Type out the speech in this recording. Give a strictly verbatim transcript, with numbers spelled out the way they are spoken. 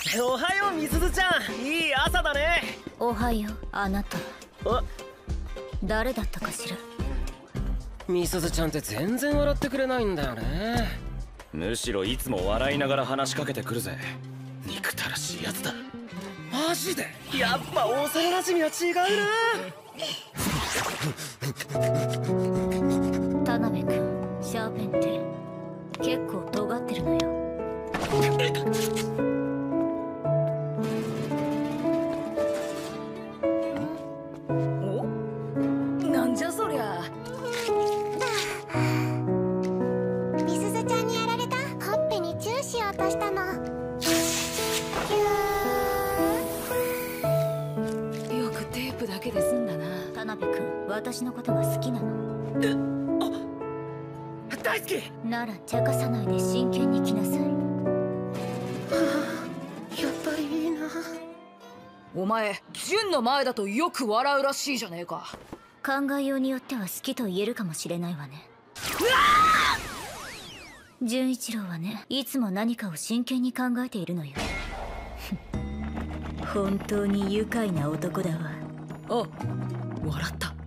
おはようみすずちゃん、いい朝だね。 おはようあなた。 あ、 誰だったかしら。 みすずちゃんって全然笑ってくれないんだよね。 むしろいつも笑いながら話しかけてくるぜ。憎たらしいやつだ。 マジでやっぱ幼馴染は違うな。 田辺君、シャーペンって結構尖ってるのよ。 お？なんじゃそりゃ。 みすずちゃんにやられた。ほっぺにチューしようとしたの。 よくテープだけで済んだな。 田辺君、私のことが好きなの？ え、あ、大好き。 なら茶化さないで真剣に来なさい。 やっぱりいいな。 お前、純の前だとよく笑うらしいじゃねえか。 考えようによっては好きと言えるかもしれないわね。純一郎はね、いつも何かを真剣に考えているのよ。本当に愉快な男だわ。 あ、笑った。